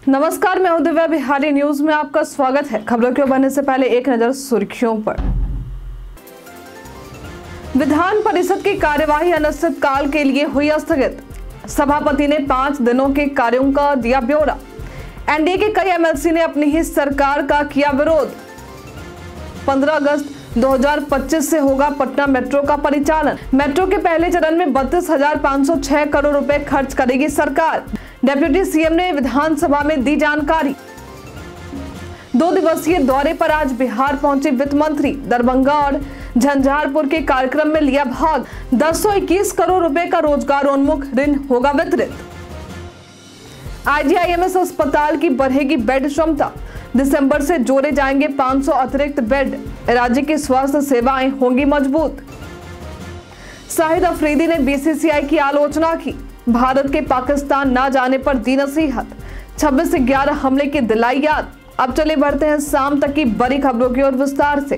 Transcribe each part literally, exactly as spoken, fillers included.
नमस्कार, मैं हूं दिव्या। बिहारी न्यूज में आपका स्वागत है। खबरों के बढ़ने से पहले एक नजर सुर्खियों पर। विधान परिषद की कार्यवाही अनिश्चितकाल के लिए हुई स्थगित। सभापति ने पांच दिनों के कार्यों का दिया ब्यौरा। एनडीए के कई एमएलसी ने अपनी ही सरकार का किया विरोध। पंद्रह अगस्त दो हज़ार पच्चीस से होगा पटना मेट्रो का परिचालन। मेट्रो के पहले चरण में बत्तीस हजार पाँच सौ छह करोड़ रुपए खर्च करेगी सरकार। डिप्टी सीएम ने विधानसभा में दी जानकारी। दो दिवसीय दौरे पर आज बिहार पहुंचे वित्त मंत्री। दरभंगा और झंझारपुर के कार्यक्रम में लिया भाग। दस सौ इक्कीस करोड़ रुपए का रोजगारोन्मुख ऋण होगा वितरित। आईजीआईएमएस अस्पताल की बढ़ेगी बेड क्षमता। दिसंबर से जोड़े जाएंगे पाँच सौ अतिरिक्त बेड। राज्य की स्वास्थ्य सेवाएं होंगी मजबूत। शाहिद अफरीदी ने बीसीसीआई की आलोचना की। भारत के पाकिस्तान ना जाने पर दी नसीहत। छब्बीस से ग्यारह हमले की दिलाई याद। अब चले बढ़ते हैं शाम तक की बड़ी खबरों की ओर विस्तार से।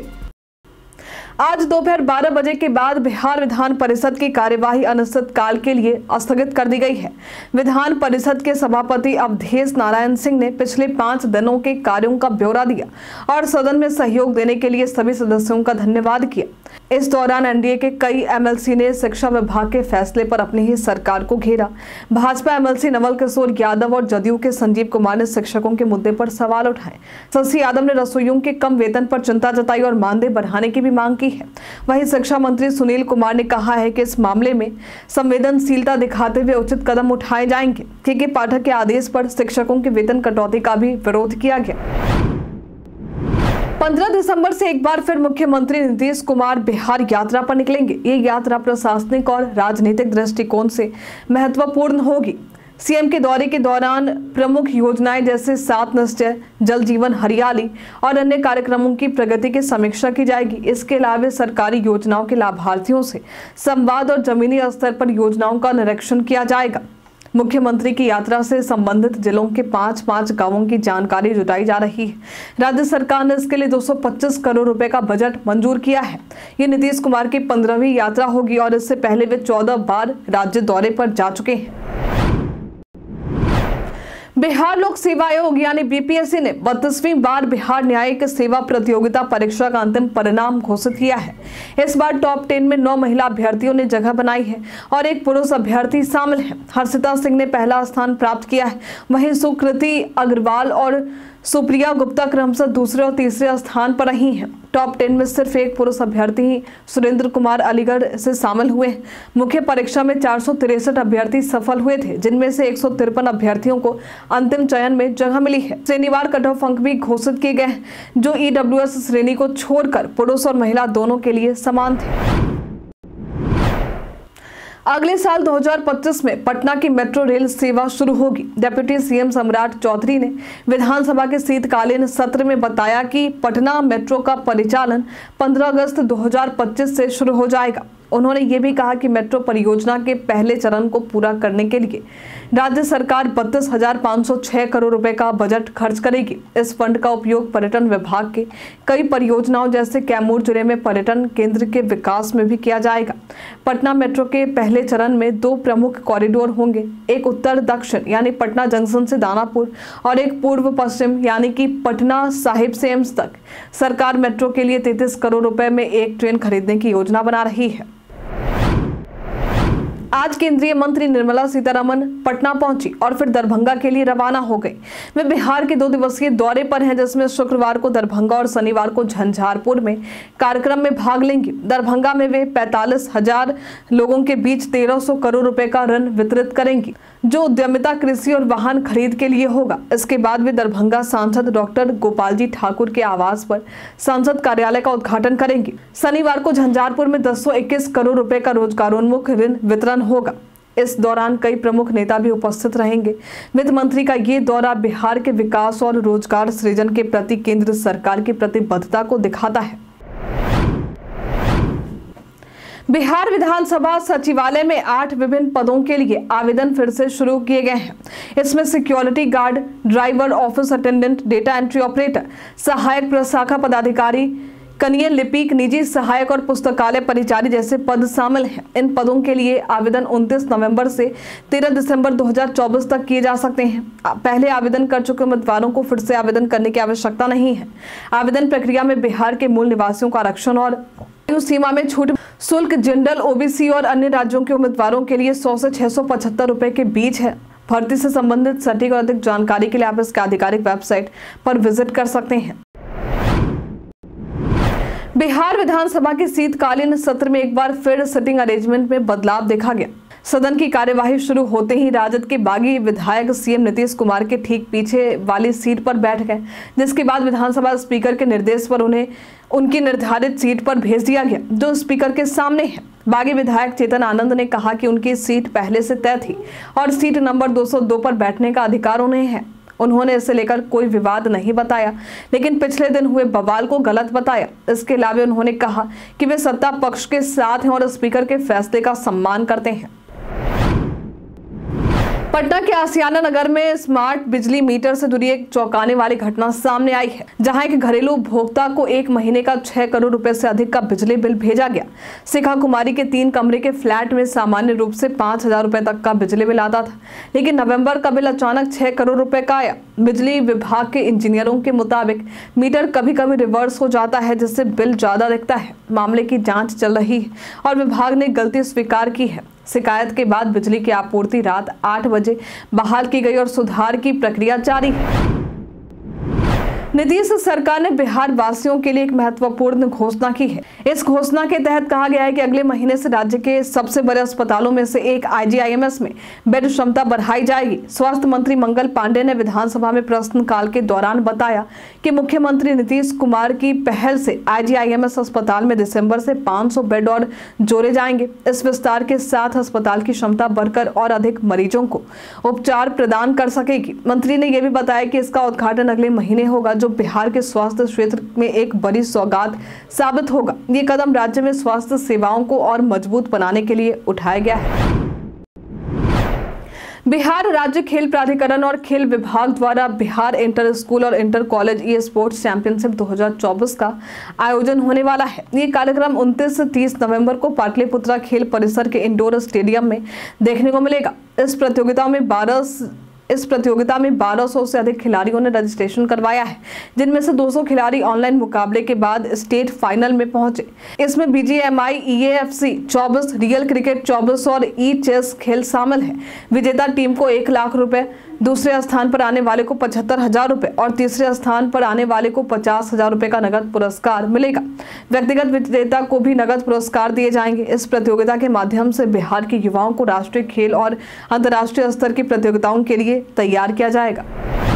आज दोपहर बारह बजे के बाद बिहार विधान परिषद की कार्यवाही अनिश्चितकाल के लिए स्थगित कर दी गई है। विधान परिषद के सभापति अवधेश नारायण सिंह ने पिछले पांच दिनों के कार्यों का ब्यौरा दिया और सदन में सहयोग देने के लिए सभी सदस्यों का धन्यवाद किया। इस दौरान एनडीए के कई एमएलसी ने शिक्षा विभाग के फैसले पर अपनी ही सरकार को घेरा। भाजपा एमएलसी नवल किशोर यादव और जदयू के संजीव कुमार ने शिक्षकों के मुद्दे पर सवाल उठाए। शशि यादव ने रसोइयों के कम वेतन पर चिंता जताई और मानदेय बढ़ाने की भी मांग की है। वहीं शिक्षा मंत्री सुनील कुमार ने कहा है कि इस मामले में संवेदनशीलता दिखाते हुए उचित कदम उठाए जाएंगे, क्योंकि पाठक के आदेश पर शिक्षकों के वेतन कटौती का भी विरोध किया गया। पंद्रह दिसंबर से एक बार फिर मुख्यमंत्री नीतीश कुमार बिहार यात्रा पर निकलेंगे। ये यात्रा प्रशासनिक और राजनीतिक दृष्टिकोण से महत्वपूर्ण होगी। सीएम के दौरे के दौरान प्रमुख योजनाएं जैसे सात निश्चय, जल जीवन हरियाली और अन्य कार्यक्रमों की प्रगति की समीक्षा की जाएगी। इसके अलावा सरकारी योजनाओं के लाभार्थियों से संवाद और जमीनी स्तर पर योजनाओं का निरीक्षण किया जाएगा। मुख्यमंत्री की यात्रा से संबंधित जिलों के पांच पांच गांवों की जानकारी जुटाई जा रही है। राज्य सरकार ने इसके लिए दो सौ पच्चीस करोड़ रुपए का बजट मंजूर किया है। ये नीतीश कुमार की पंद्रहवीं यात्रा होगी और इससे पहले वे चौदह बार राज्य दौरे पर जा चुके हैं। बिहार लोक सेवा आयोग यानी बीपीएससी ने बत्तीसवीं बार बिहार न्यायिक सेवा प्रतियोगिता परीक्षा का अंतिम परिणाम घोषित किया है। इस बार टॉप टेन में नौ महिला अभ्यर्थियों ने जगह बनाई है और एक पुरुष अभ्यर्थी शामिल है। हर्षिता सिंह ने पहला स्थान प्राप्त किया है। वहीं सुकृति अग्रवाल और सुप्रिया गुप्ता क्रमशः दूसरे और तीसरे स्थान पर रही हैं। टॉप टेन में सिर्फ एक पुरुष अभ्यर्थी ही सुरेंद्र कुमार अलीगढ़ से शामिल हुए। मुख्य परीक्षा में चार सौ तिरसठ अभ्यर्थी सफल हुए थे, जिनमें से एक सौ तिरपन अभ्यर्थियों को अंतिम चयन में जगह मिली है। शनिवार कट ऑफ अंक भी घोषित किए गए, जो ईडब्ल्यूएस श्रेणी को छोड़कर पुरुष और महिला दोनों के लिए समान थे। अगले साल दो हज़ार पच्चीस में पटना की मेट्रो रेल सेवा शुरू होगी। डिप्टी सीएम सम्राट चौधरी ने विधानसभा के शीतकालीन सत्र में बताया कि पटना मेट्रो का परिचालन पंद्रह अगस्त दो हज़ार पच्चीस से शुरू हो जाएगा। उन्होंने ये भी कहा कि मेट्रो परियोजना के पहले चरण को पूरा करने के लिए राज्य सरकार बत्तीस हजार पाँच सौ छह करोड़ रुपए का बजट खर्च करेगी। इस फंड का उपयोग पर्यटन विभाग के कई परियोजनाओं जैसे कैमूर जिले में पर्यटन केंद्र के विकास में भी किया जाएगा। पटना मेट्रो के पहले चरण में दो प्रमुख कॉरिडोर होंगे, एक उत्तर दक्षिण यानी पटना जंक्शन से दानापुर और एक पूर्व पश्चिम यानी कि पटना साहिब से एम्स तक। सरकार मेट्रो के लिए तैंतीस करोड़ रुपए में एक ट्रेन खरीदने की योजना बना रही है। आज केंद्रीय मंत्री निर्मला सीतारमण पटना पहुंची और फिर दरभंगा के लिए रवाना हो गई। वे बिहार के दो दिवसीय दौरे पर हैं, जिसमें शुक्रवार को दरभंगा और शनिवार को झंझारपुर में कार्यक्रम में भाग लेंगी। दरभंगा में वे पैंतालीस हजार लोगों के बीच तेरह सौ करोड़ रुपए का ऋण वितरित करेंगी, जो उद्यमिता, कृषि और वाहन खरीद के लिए होगा। इसके बाद वे दरभंगा सांसद डॉक्टर गोपाल जी ठाकुर के आवास पर संसद कार्यालय का उद्घाटन करेंगी। शनिवार को झंझारपुर में दस सौ इक्कीस करोड़ रुपए का रोजगारोन्मुख ऋण वितरण होगा। इस दौरान कई प्रमुख नेता भी उपस्थित रहेंगे। वित्त मंत्री का ये दौरा बिहार के विकास और रोजगार सृजन के प्रति केंद्र सरकार की प्रतिबद्धता को दिखाता है। बिहार विधानसभा सचिवालय में आठ विभिन्न पदों के लिए आवेदन फिर से शुरू किए गए हैं। इसमें security guard, driver, office attendant, data entry operator, सहायक प्रशाखा पदाधिकारी, कनीय लिपिक, निजी सहायक और पुस्तकालय परिचारी जैसे पद शामिल हैं। इन पदों के लिए आवेदन उनतीस नवंबर से तेरह दिसंबर दो हज़ार चौबीस तक किए जा सकते हैं। पहले आवेदन कर चुके उम्मीदवारों को फिर से आवेदन करने की आवश्यकता नहीं है। आवेदन प्रक्रिया में बिहार के मूल निवासियों का आरक्षण और आयु सीमा में छूट, शुल्क जनरल, ओबीसी और अन्य राज्यों के उम्मीदवारों के लिए सौ से छह सौ पचहत्तर रुपए के बीच है। भर्ती से संबंधित सटीक और अधिक जानकारी के लिए आप इसके आधिकारिक वेबसाइट पर विजिट कर सकते हैं। बिहार विधानसभा के शीतकालीन सत्र में एक बार फिर सिटिंग अरेंजमेंट में बदलाव देखा गया। सदन की कार्यवाही शुरू होते ही राजद के बागी विधायक सीएम नीतीश कुमार के ठीक पीछे वाली सीट पर बैठ गए, जिसके बाद विधानसभा स्पीकर के निर्देश पर उन्हें उनकी निर्धारित सीट पर भेज दिया गया, जो स्पीकर के सामने है। बागी विधायक चेतन आनंद ने कहा कि उनकी सीट पहले से तय थी और सीट नंबर दो सौ दो पर बैठने का अधिकार उन्हें है। उन्होंने इसे लेकर कोई विवाद नहीं बताया, लेकिन पिछले दिन हुए बवाल को गलत बताया। इसके अलावा उन्होंने कहा कि वे सत्ता पक्ष के साथ हैं और स्पीकर के फैसले का सम्मान करते हैं। पटना के आसियाना नगर में स्मार्ट बिजली मीटर से जुड़ी एक चौंकाने वाली घटना सामने आई है, जहां एक घरेलू उपभोक्ता को एक महीने का छह करोड़ रुपए से अधिक का बिजली बिल भेजा गया। शिखा कुमारी के तीन कमरे के फ्लैट में सामान्य रूप से पांच हजार रुपए तक का बिजली बिल आता था, लेकिन नवंबर का बिल अचानक छह करोड़ रुपए का आया। बिजली विभाग के इंजीनियरों के मुताबिक मीटर कभी कभी रिवर्स हो जाता है, जिससे बिल ज्यादा दिखता है। मामले की जाँच चल रही है और विभाग ने गलती स्वीकार की है। शिकायत के बाद बिजली की आपूर्ति रात आठ बजे बहाल की गई और सुधार की प्रक्रिया जारी है। नीतीश सरकार ने बिहार वासियों के लिए एक महत्वपूर्ण घोषणा की है। इस घोषणा के तहत कहा गया है कि अगले महीने से राज्य के सबसे बड़े अस्पतालों में से एक आईजीआईएमएस में बेड क्षमता बढ़ाई जाएगी। स्वास्थ्य मंत्री मंगल पांडे ने विधानसभा में प्रश्नकाल के दौरान बताया कि मुख्यमंत्री नीतीश कुमार की पहल से आईजीआईएमएस अस्पताल में दिसंबर से पाँच सौ बेड और जोड़े जाएंगे। इस विस्तार के साथ अस्पताल की क्षमता बढ़कर और अधिक मरीजों को उपचार प्रदान कर सकेगी। मंत्री ने यह भी बताया कि इसका उद्घाटन अगले महीने होगा, जो बिहार के स्वास्थ्य क्षेत्र में एक बड़ी सौगात साबित होगा। ये कदम राज्य में स्वास्थ्य सेवाओं को और मजबूत बनाने के लिए उठाया गया है। बिहार राज्य खेल प्राधिकरण और खेल विभाग द्वारा बिहार इंटर स्कूल और inter college esports championship दो हज़ार चौबीस का आयोजन होने वाला है। ये कार्यक्रम उनतीस से तीस नवंबर को पाटलिपुत्रा खेल परिसर के इंडोर स्टेडियम में देखने को मिलेगा। इस प्रतियोगिता में बारह इस प्रतियोगिता में बारह सौ से अधिक खिलाड़ियों ने रजिस्ट्रेशन करवाया है, जिनमें से दो सौ खिलाड़ी ऑनलाइन मुकाबले के बाद स्टेट फाइनल में पहुंचे। इसमें बीजीएमआई, ईएएफसी चौबीस, रियल क्रिकेट चौबीस और ई चेस खेल शामिल है। विजेता टीम को एक लाख रुपए, दूसरे स्थान पर आने वाले को पचहत्तर हजार रुपए और तीसरे स्थान पर आने वाले को पचास हजार रुपए का नगद पुरस्कार मिलेगा। व्यक्तिगत विजेता को भी नगद पुरस्कार दिए जाएंगे। इस प्रतियोगिता के माध्यम से बिहार के युवाओं को राष्ट्रीय खेल और अंतर्राष्ट्रीय स्तर की प्रतियोगिताओं के लिए तैयार किया जाएगा।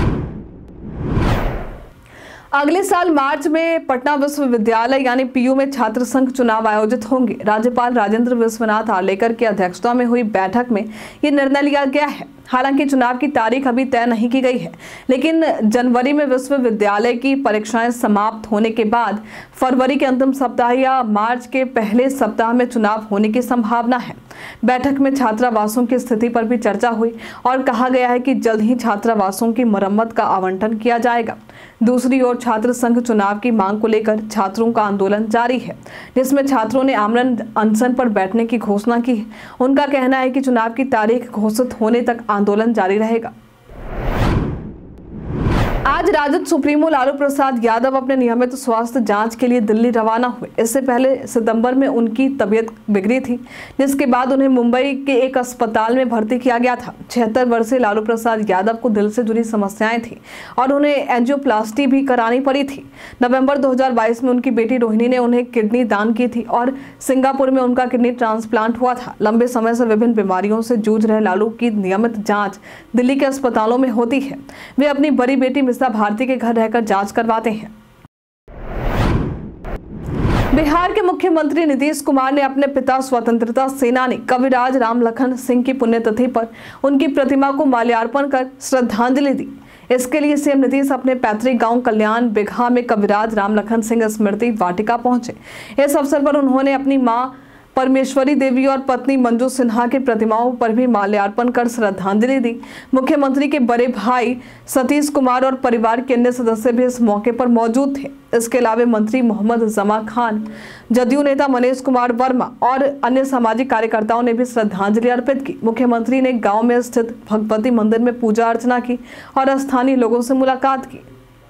अगले साल मार्च में पटना विश्वविद्यालय यानी पीयू में छात्र संघ चुनाव आयोजित होंगे। राज्यपाल राजेंद्र विश्वनाथ आर्लेकर की अध्यक्षता में हुई बैठक में ये निर्णय लिया गया है। हालांकि चुनाव की तारीख अभी तय नहीं की गई है, लेकिन जनवरी में विश्वविद्यालय की परीक्षाएं समाप्त होने के बाद फरवरी के अंतिम सप्ताह या मार्च के पहले सप्ताह में चुनाव होने की संभावना है। बैठक में छात्रावासों की स्थिति पर भी चर्चा हुई और कहा गया है कि जल्द ही छात्रावासों की मरम्मत का आवंटन किया जाएगा। दूसरी ओर छात्र संघ चुनाव की मांग को लेकर छात्रों का आंदोलन जारी है, जिसमें छात्रों ने आमरण अनशन पर बैठने की घोषणा की है। उनका कहना है कि चुनाव की तारीख घोषित होने तक आंदोलन जारी रहेगा। आज राजद सुप्रीमो लालू प्रसाद यादव अपने नियमित स्वास्थ्य जांच के लिए दिल्ली रवाना हुए। इससे पहले सितंबर में उनकी तबीयत बिगड़ी थी, जिसके बाद उन्हें मुंबई के एक अस्पताल में भर्ती किया गया था। छिहत्तर वर्षीय लालू प्रसाद यादव को दिल से जुड़ी समस्याएं थी और उन्हें एंजियोप्लास्टी भी करानी पड़ी थी। नवंबर दो हज़ार बाईस में उनकी बेटी रोहिणी ने उन्हें किडनी दान की थी और सिंगापुर में उनका किडनी ट्रांसप्लांट हुआ था। लंबे समय से विभिन्न बीमारियों से जूझ रहे लालू की नियमित जाँच दिल्ली के अस्पतालों में होती है। वे अपनी बड़ी बेटी भारती के घर रहकर जांच करवाते हैं। बिहार के मुख्यमंत्री नीतीश कुमार ने अपने पिता स्वतंत्रता सेनानी कविराज रामलखन सिंह की पुण्यतिथि पर उनकी प्रतिमा को माल्यार्पण कर श्रद्धांजलि दी। इसके लिए सीएम नीतीश अपने पैतृक गांव कल्याण बिघा में कविराज रामलखन सिंह स्मृति वाटिका पहुंचे। इस अवसर पर उन्होंने अपनी मां परमेश्वरी देवी और पत्नी मंजू सिन्हा की प्रतिमाओं पर भी माल्यार्पण कर श्रद्धांजलि दी। मुख्यमंत्री के बड़े भाई सतीश कुमार और परिवार के अन्य सदस्य भी इस मौके पर मौजूद थे। इसके अलावा मंत्री मोहम्मद जमा खान, जदयू नेता मनीष कुमार वर्मा और अन्य सामाजिक कार्यकर्ताओं ने भी श्रद्धांजलि अर्पित की। मुख्यमंत्री ने गांव में स्थित भगवती मंदिर में पूजा अर्चना की और स्थानीय लोगों से मुलाकात की।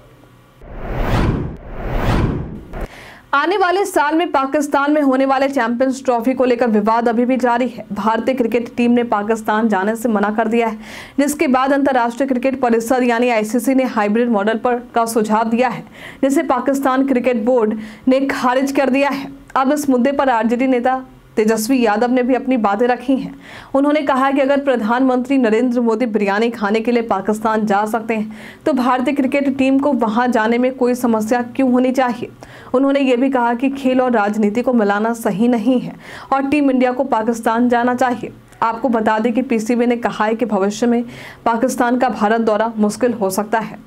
आने वाले साल में पाकिस्तान में होने वाले चैंपियंस ट्रॉफी को लेकर विवाद अभी भी जारी है। भारतीय क्रिकेट टीम ने पाकिस्तान जाने से मना कर दिया है, जिसके बाद अंतर्राष्ट्रीय क्रिकेट परिषद यानी आईसीसी ने हाइब्रिड मॉडल पर का सुझाव दिया है, जिसे पाकिस्तान क्रिकेट बोर्ड ने खारिज कर दिया है। अब इस मुद्दे पर आरजेडी नेता तेजस्वी यादव ने भी अपनी बातें रखी हैं। उन्होंने कहा कि अगर प्रधानमंत्री नरेंद्र मोदी बिरयानी खाने के लिए पाकिस्तान जा सकते हैं तो भारतीय क्रिकेट टीम को वहां जाने में कोई समस्या क्यों होनी चाहिए। उन्होंने ये भी कहा कि खेल और राजनीति को मिलाना सही नहीं है और टीम इंडिया को पाकिस्तान जाना चाहिए। आपको बता दें कि पीसीबी ने कहा है कि भविष्य में पाकिस्तान का भारत दौरा मुश्किल हो सकता है।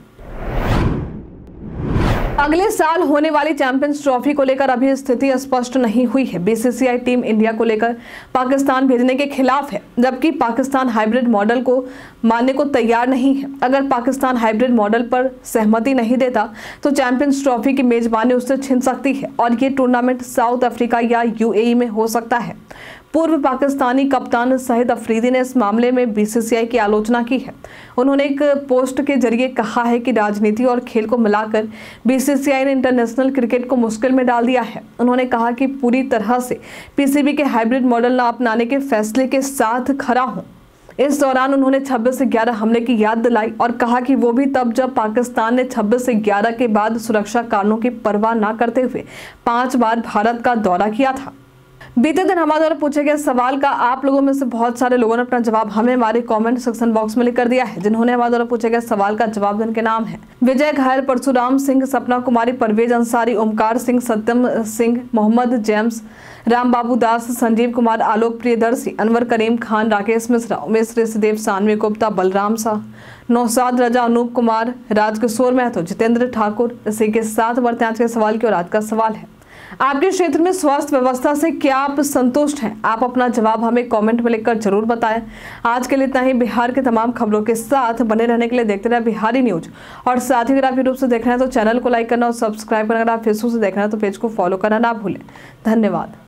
अगले साल होने वाली चैंपियंस ट्रॉफी को लेकर अभी स्थिति स्पष्ट नहीं हुई है। बीसीसीआई टीम इंडिया को लेकर पाकिस्तान भेजने के खिलाफ है, जबकि पाकिस्तान हाइब्रिड मॉडल को मानने को तैयार नहीं है। अगर पाकिस्तान हाइब्रिड मॉडल पर सहमति नहीं देता तो चैंपियंस ट्रॉफी की मेजबानी उससे छिन सकती है और ये टूर्नामेंट साउथ अफ्रीका या यूएई में हो सकता है। पूर्व पाकिस्तानी कप्तान शाहिद अफरीदी ने इस मामले में बीसीसीआई की आलोचना की है। उन्होंने एक पोस्ट के जरिए कहा है कि राजनीति और खेल को मिलाकर बीसीसीआई ने इंटरनेशनल क्रिकेट को मुश्किल में डाल दिया है। उन्होंने कहा कि पूरी तरह से पीसीबी के हाइब्रिड मॉडल न अपनाने के फैसले के साथ खड़ा हूं। इस दौरान उन्होंने छब्बीस से ग्यारह हमले की याद दिलाई और कहा कि वो भी तब जब पाकिस्तान ने छब्बीस से ग्यारह के बाद सुरक्षा कारणों की परवाह न करते हुए पांच बार भारत का दौरा किया था। बीते दिन हमारे द्वारा पूछे गए सवाल का आप लोगों में से बहुत सारे लोगों ने अपना जवाब हमें हमारे कमेंट सेक्शन बॉक्स में लिख कर दिया है। जिन्होंने हमारे द्वारा पूछे गए सवाल का जवाब जिनके नाम है विजय घायल, परशुराम सिंह, सपना कुमारी, परवेज अंसारी, ओमकार सिंह, सत्यम सिंह, मोहम्मद जेम्स, राम बाबू दास, संजीव कुमार, आलोक प्रियदर्शी, अनवर करीम खान, राकेश मिश्रा, उमेश ऋषिदेव, सानवी गुप्ता, बलराम शाह, नौसाद रजा, अनूप कुमार, राजकिशोर महतो, जितेंद्र ठाकुर। इसी के साथ बढ़ते आज के सवाल की और आज का सवाल है, आपके क्षेत्र में स्वास्थ्य व्यवस्था से क्या आप संतुष्ट हैं? आप अपना जवाब हमें कमेंट में लिखकर जरूर बताएं। आज के लिए इतना ही। बिहार के तमाम खबरों के साथ बने रहने के लिए देखते रहे बिहारी न्यूज और साथ ही अगर आप यूट्यूब से देख रहे हैं तो चैनल को लाइक करना और सब्सक्राइब करना। अगर आप फेसबुक से देख रहे हैं तो पेज को फॉलो करना ना भूलें। धन्यवाद।